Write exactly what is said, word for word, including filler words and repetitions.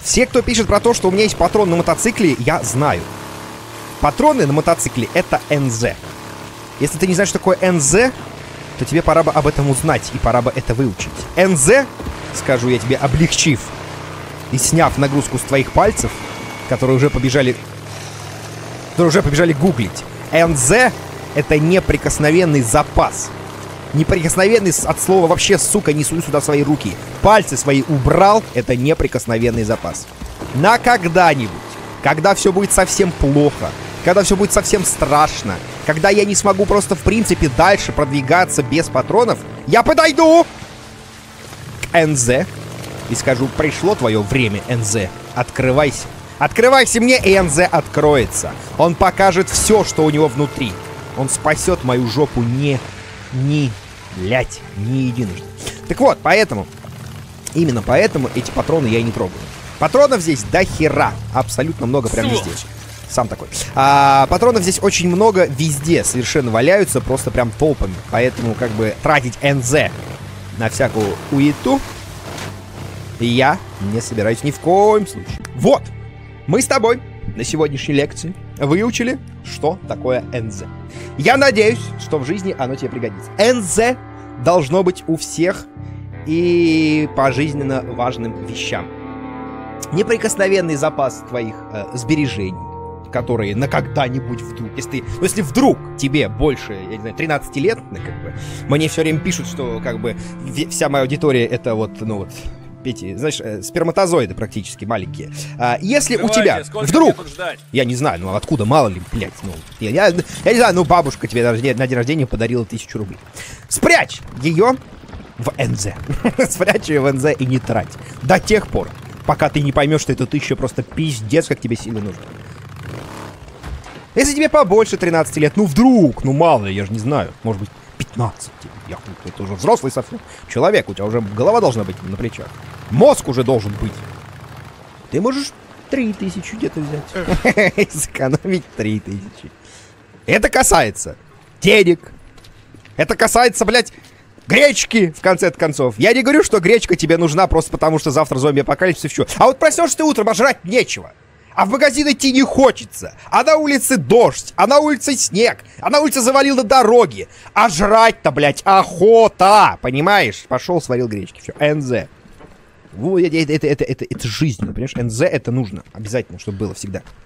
Все, кто пишет про то, что у меня есть патрон на мотоцикле, я знаю. Патроны на мотоцикле — это эн зэ. Если ты не знаешь, что такое эн зэ, то тебе пора бы об этом узнать, и пора бы это выучить. эн зэ, скажу я тебе, облегчив и сняв нагрузку с твоих пальцев, которые уже побежали... которые уже побежали гуглить. эн зэ — это неприкосновенный запас. Неприкосновенный от слова вообще, сука, не суй сюда свои руки. Пальцы свои убрал, это неприкосновенный запас. На когда-нибудь, когда все будет совсем плохо, когда все будет совсем страшно, когда я не смогу просто в принципе дальше продвигаться без патронов, я подойду к эн зэ и скажу: пришло твое время, эн зэ, открывайся. Открывайся мне, и эн зэ откроется. Он покажет все, что у него внутри. Он спасет мою жопу не... не... блять, не единожды. Так вот, поэтому, именно поэтому эти патроны я и не трогаю. Патронов здесь до хера. Абсолютно много, прям везде. Сам такой. А, патронов здесь очень много везде. Совершенно валяются, просто прям толпами. Поэтому, как бы, тратить эн зэ на всякую уету я не собираюсь ни в коем случае. Вот. Мы с тобой на сегодняшней лекции выучили, что такое эн зэ. Я надеюсь, что в жизни оно тебе пригодится. эн зэ должно быть у всех и по жизненно важным вещам. Неприкосновенный запас твоих э, сбережений, которые на когда-нибудь вдруг, если ты, ну, если вдруг тебе больше, я не знаю, тринадцати лет, ну, как бы, мне все время пишут, что как бы вся моя аудитория это вот, ну вот, эти, знаешь, э, сперматозоиды практически маленькие. А, если Открывайте, у тебя вдруг, я не знаю, ну откуда, мало ли, блядь, ну, я, я, я не знаю, ну бабушка тебе на день рождения подарила тысячу рублей. Спрячь ее в эн зэ. Спрячь ее в эн зэ и не трать. До тех пор, пока ты не поймешь, что эта тысяча просто пиздец, как тебе сильно нужно. Если тебе побольше тринадцати лет, ну вдруг, ну мало, я же не знаю, может быть пятнадцать. Я, это уже взрослый совсем человек, у тебя уже голова должна быть на плечах. Мозг уже должен быть. Ты можешь три тысячи где-то взять. Сэкономить три тысячи. Это касается денег. Это касается, блядь, гречки, в конце концов. Я не говорю, что гречка тебе нужна просто потому, что завтра зомби-апокалипсис и все. А вот проснешься ты утром, а жрать нечего. А в магазин идти не хочется. А на улице дождь. А на улице снег. А на улице завалило дороги. А жрать-то, блядь, охота. Понимаешь? Пошел, сварил гречки. Все, эн зэ. Вот, это, это, это, это, это жизнь, понимаешь? эн зэ это нужно. Обязательно, чтобы было всегда.